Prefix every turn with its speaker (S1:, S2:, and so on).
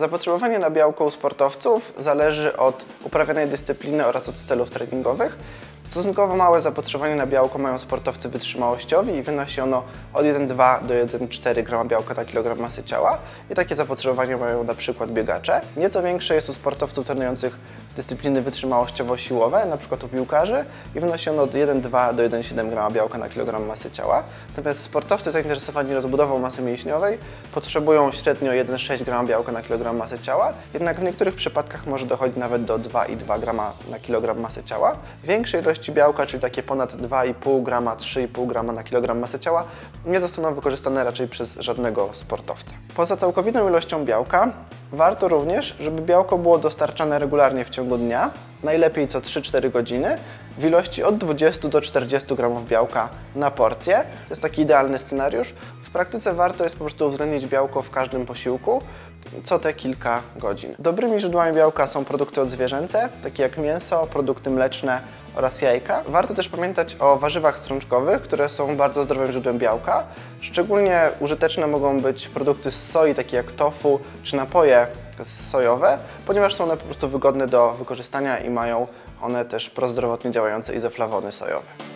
S1: Zapotrzebowanie na białko u sportowców zależy od uprawianej dyscypliny oraz od celów treningowych. Stosunkowo małe zapotrzebowanie na białko mają sportowcy wytrzymałościowi i wynosi ono od 1,2 do 1,4 g białka na kilogram masy ciała. I takie zapotrzebowanie mają na przykład biegacze. Nieco większe jest u sportowców trenujących dyscypliny wytrzymałościowo-siłowe, np. u piłkarzy, i wynosi ono od 1,2 do 1,7 g białka na kilogram masy ciała. Natomiast sportowcy zainteresowani rozbudową masy mięśniowej potrzebują średnio 1,6 g białka na kilogram masy ciała, jednak w niektórych przypadkach może dochodzić nawet do 2,2 g na kilogram masy ciała. Większe ilości białka, czyli takie ponad 2,5 g, 3,5 g na kilogram masy ciała, nie zostaną wykorzystane raczej przez żadnego sportowca. Poza całkowitą ilością białka, warto również, żeby białko było dostarczane regularnie w ciągu dnia, najlepiej co 3-4 godziny, w ilości od 20 do 40 g białka na porcję. To jest taki idealny scenariusz. W praktyce warto jest po prostu uwzględnić białko w każdym posiłku co te kilka godzin. Dobrymi źródłami białka są produkty odzwierzęce, takie jak mięso, produkty mleczne oraz jajka. Warto też pamiętać o warzywach strączkowych, które są bardzo zdrowym źródłem białka. Szczególnie użyteczne mogą być produkty z soi, takie jak tofu czy napoje sojowe, ponieważ są one po prostu wygodne do wykorzystania i mają one też prozdrowotnie działające izoflawony sojowe.